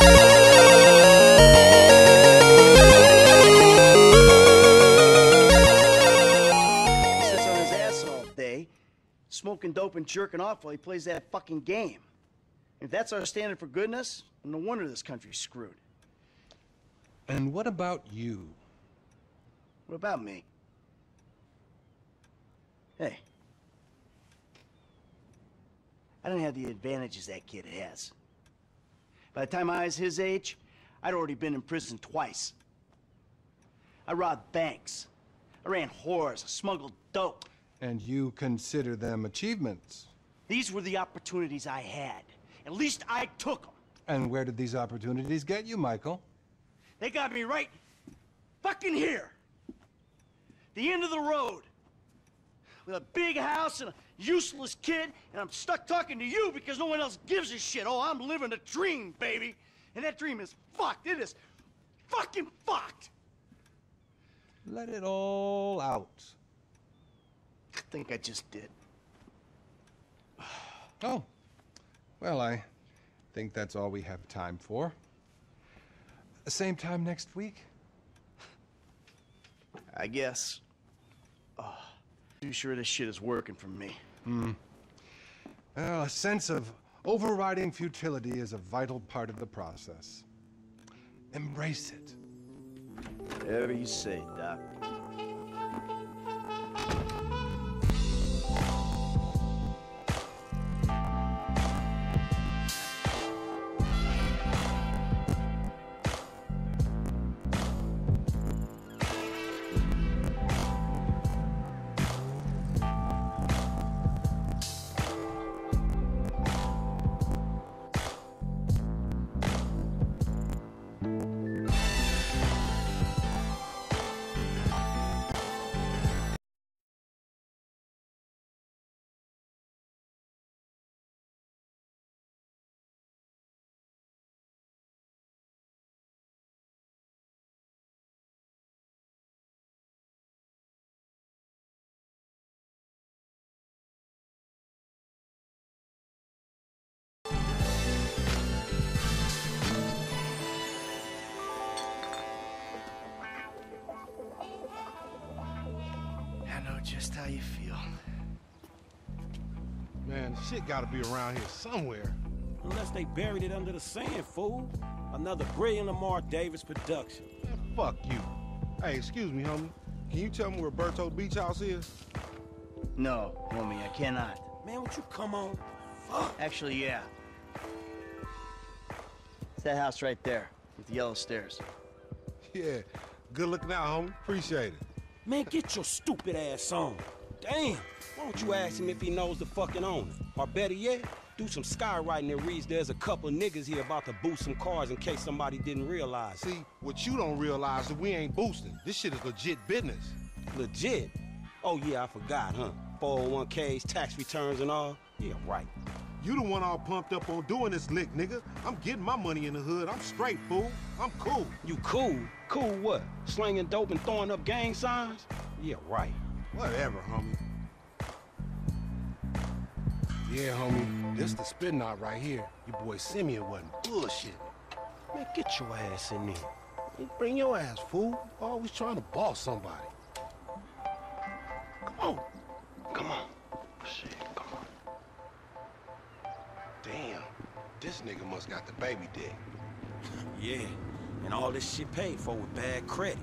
Sits on his ass all day, smoking dope and jerking off while he plays that fucking game. If that's our standard for goodness, no wonder this country's screwed. And what about you? What about me? Hey. I don't have the advantages that kid has. By the time I was his age, I'd already been in prison twice. I robbed banks. I ran whores. I smuggled dope. And you consider them achievements? These were the opportunities I had. At least I took them. And where did these opportunities get you, Michael? They got me right fucking here. The end of the road. With a big house and a useless kid, and I'm stuck talking to you because no one else gives a shit. Oh, I'm living a dream, baby. And that dream is fucked. It is fucking fucked. Let it all out. I think I just did. Oh. Well, I think that's all we have time for. Same time next week? I guess. Oh, too sure this shit is working for me. Well, a sense of overriding futility is a vital part of the process. Embrace it. Whatever you say, Doc. Just how you feel. Man, shit gotta be around here somewhere. Unless they buried it under the sand, fool. Another brilliant Lamar Davis production. Man, fuck you. Hey, excuse me, homie. Can you tell me where Berto Beach House is? No, homie, I cannot. Man, would you come on? Fuck. Actually, yeah. It's that house right there, with the yellow stairs. Yeah, good looking out, homie. Appreciate it. Man, get your stupid ass on. Damn, why don't you ask him if he knows the fucking owner? Or better yet, do some skywriting that reads there's a couple niggas here about to boost some cars in case somebody didn't realize. See, what you don't realize is we ain't boosting. This shit is legit business. Legit? Oh yeah, I forgot, huh? 401ks, tax returns and all? Yeah, right. You the one all pumped up on doing this lick, nigga. I'm getting my money in the hood. I'm straight, fool. I'm cool. You cool? Cool what? Slinging dope and throwing up gang signs? Yeah, right. Whatever, homie. Yeah, homie. This the spin knot right here. Your boy Simeon wasn't bullshitting. Man, get your ass in there. Hey, bring your ass, fool. Always trying to boss somebody. Come on. Come on. Shit, come on. Damn. This nigga must got the baby dick. Yeah, and all this shit paid for with bad credit.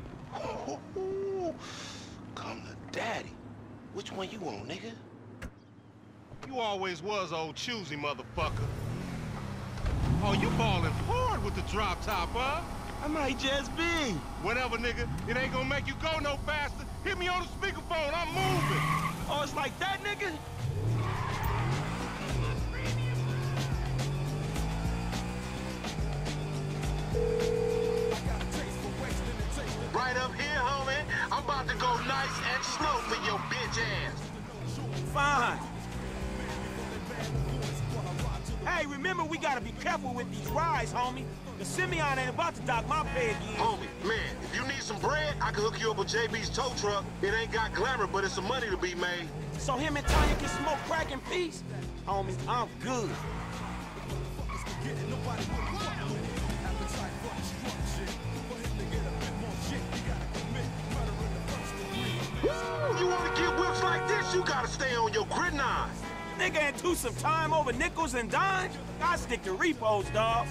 Come to daddy. Which one you want, nigga? You always was old choosy, motherfucker. Oh, you ballin' hard with the drop top, huh? I might just be. Whatever, nigga. It ain't gonna make you go no faster. Hit me on the speakerphone. I'm moving. Oh, it's like that, nigga? Right up here, homie. I'm about to go nice and slow for your bitch ass. Fine. Hey, remember, we gotta be careful with these rides, homie. The Simeon ain't about to dock my pay again. Homie, man, if you need some bread, I can hook you up with JB's tow truck. It ain't got glamour, but it's some money to be made. So him and Tanya can smoke crack in peace? Homie, I'm good. You wanna get whips like this, you gotta stay on your gridline. Nigga ain't too some time over nickels and dimes. I stick to repos, dawg.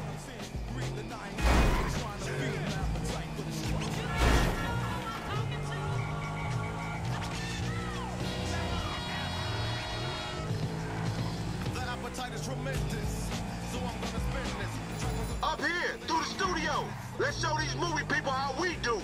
Up here, through the studio. Let's show these movie people how we do.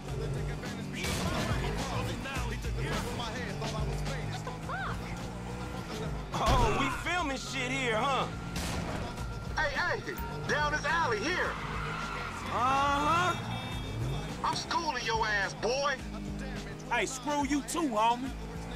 Oh, we filming shit here, huh? Hey, down this alley here. Uh-huh. I'm schooling your ass, boy. Hey, screw you too, homie.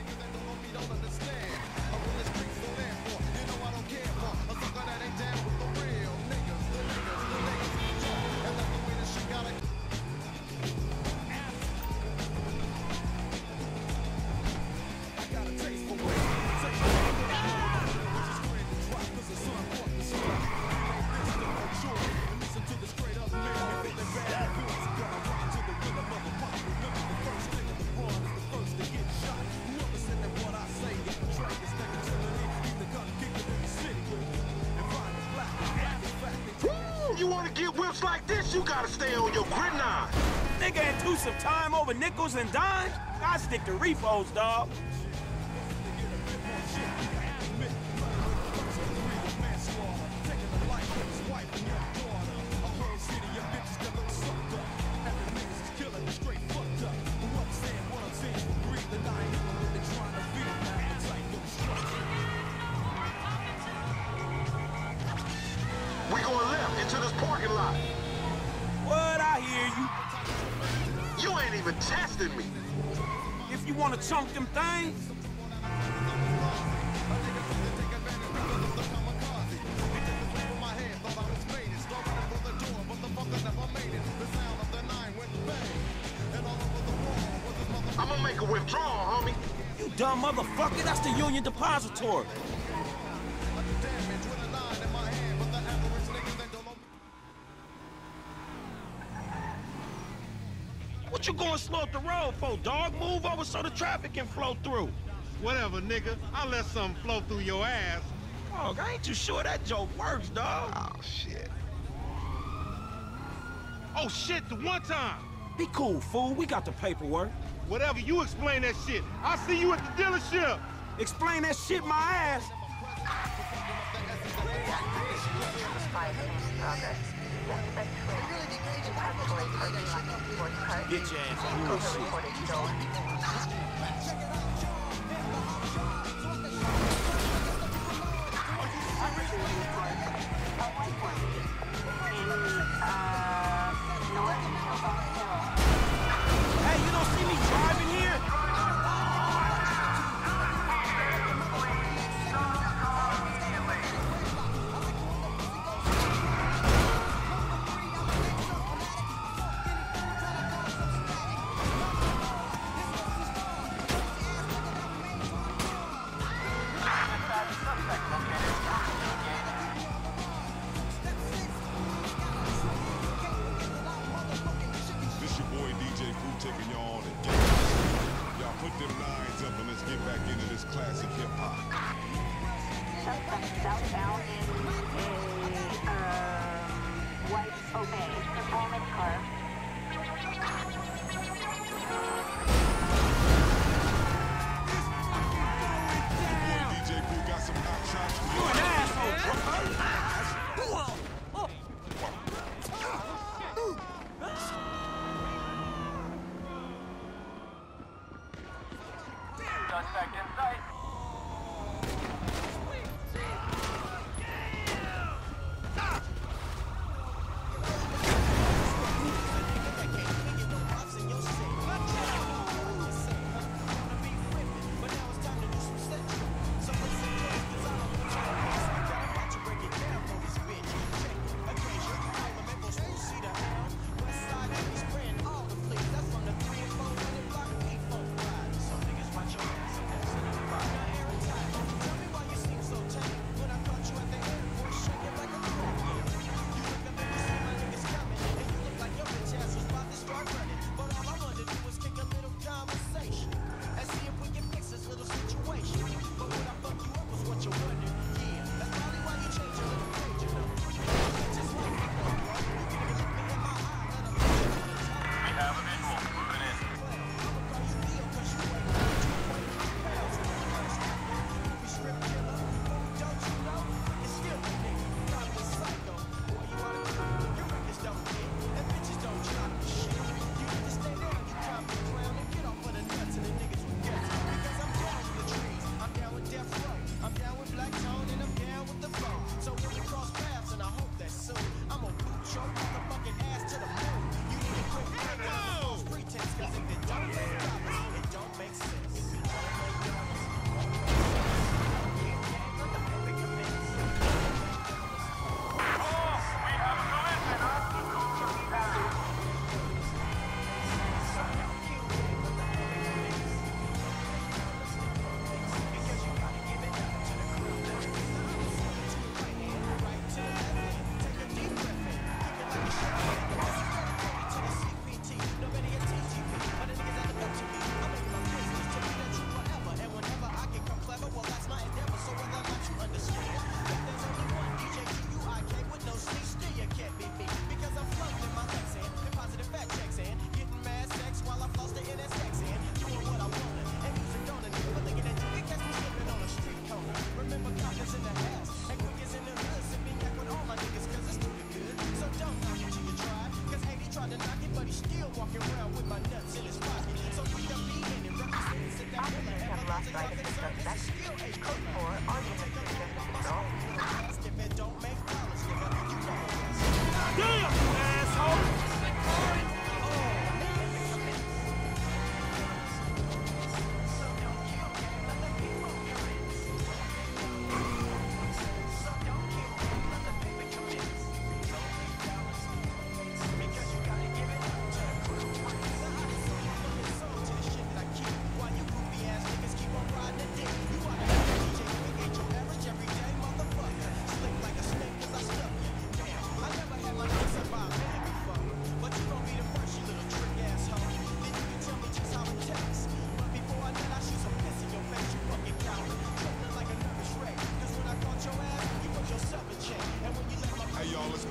You wanna get whips like this, you gotta stay on your gridline. Nigga ain't too some time over nickels and dimes. I stick to repos, dawg. We going left into this parking lot. What? I hear you. You ain't even testing me. If you wanna chunk them things, I'm gonna make a withdrawal, homie. you dumb motherfucker, that's the Union Depository. What you going slow up the road for, dog? Move over so the traffic can flow through. Whatever, nigga. I'll let something flow through your ass. Dog, I ain't too sure that joke works, dog. Oh, shit. Oh, shit, the one time. Be cool, fool. We got the paperwork. Whatever, you explain that shit. I'll see you at the dealership. Explain that shit my ass. Get your ass on bullshit. Hey, you don't see me driving here? This your boy DJ Fu taking y'all on a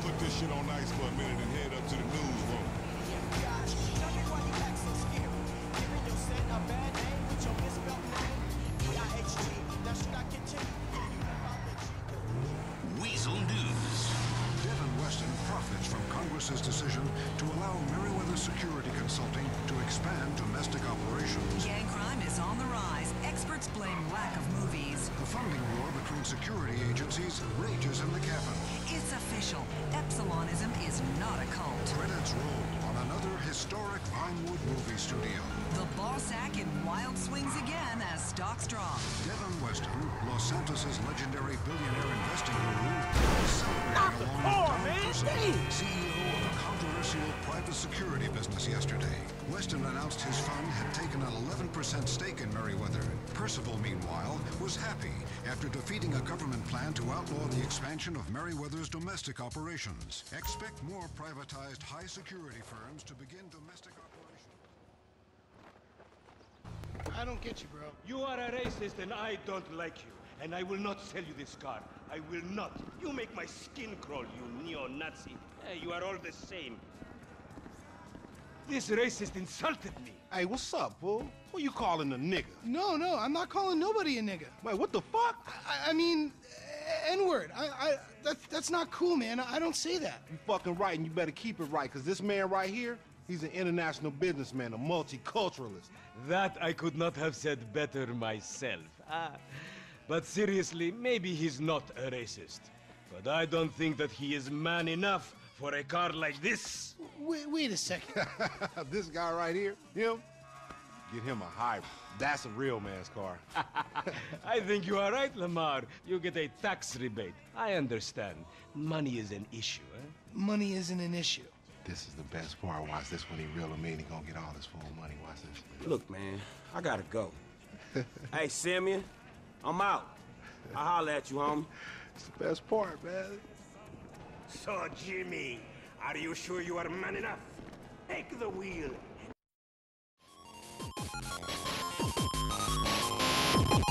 put this shit on ice for a minute and head up to the newsroom. Tell me why you act so scary. Giving your son a bad name with your misspelled name. P-I-H-T. Now should I continue? Weasel News. Devin Weston profits from Congress's decision to allow Merriweather Security Consulting to expand domestic operations. Gang crime is on the rise. Experts blame lack of movies. The funding war between security agencies rages in the cabin. It's official. Epsilonism is not a cult. Credits roll on another historic Vinewood movie studio. The ball sack in wild swings again as stocks drop. Devin Weston, Los Santos' legendary billionaire investing guru, is celebrating along with Don Fussell, CEO of a controversial private security business yesterday. Weston announced his fund had taken an 11% stake in Merriweather. Percival, meanwhile, was happy after defeating a government plan to outlaw the expansion of Merriweather's domestic operations. Expect more privatized high-security firms to begin domestic operations. I don't get you, bro. You are a racist and I don't like you. And I will not sell you this car. I will not. You make my skin crawl, you neo-Nazi. Hey, you are all the same. This racist insulted me. Hey, what's up, fool? Who you calling a nigga? No, I'm not calling nobody a nigga. Wait, what the fuck? I mean, N-word. That's not cool, man. I don't say that. You fucking right, and you better keep it right, because this man right here, he's an international businessman, a multiculturalist. That I could not have said better myself. But seriously, maybe he's not a racist. But I don't think that he is man enough for a car like this. Wait a second. This guy right here, him, get him a hybrid. That's a real man's car. I think you are right, Lamar. You get a tax rebate. I understand. Money is an issue, eh? Money isn't an issue. This is the best part. Watch this when he real him in. He gonna get all his full money. Watch this. Look, man, I gotta go. Hey, Simeon, I'm out. I'll holler at you, homie. It's the best part, man. So, Jimmy, are you sure you are man enough? Take the wheel.